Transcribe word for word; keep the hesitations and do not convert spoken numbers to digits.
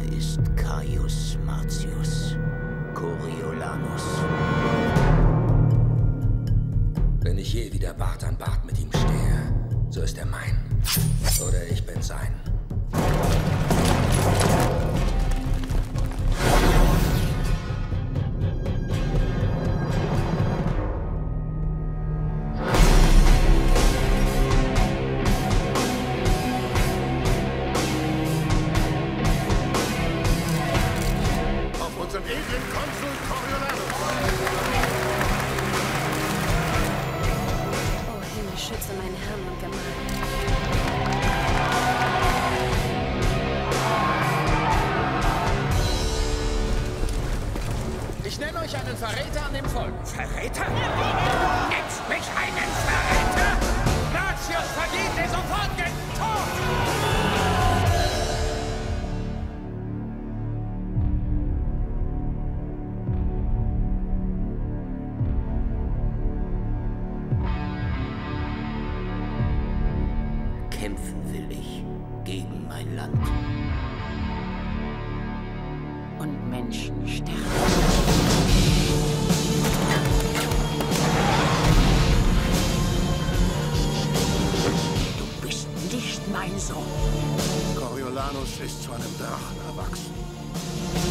ist Caius Marcius Coriolanus. Wenn ich je wieder Bart an Bart mit ihm stehe, so ist er mein. Oder ich bin sein. Zum edlen Konsul Coriolanus. Oh Himmel, schütze meinen Herrn und Gemahl. Ich nenne euch einen Verräter an dem Volk. Verräter? Nennst mich einen Verräter? Marcius verdient den sofortigen Tod! Kämpfen will ich gegen mein Land. Und Menschen sterben. Du bist nicht mein Sohn. Coriolanus ist zu einem Drachen erwachsen.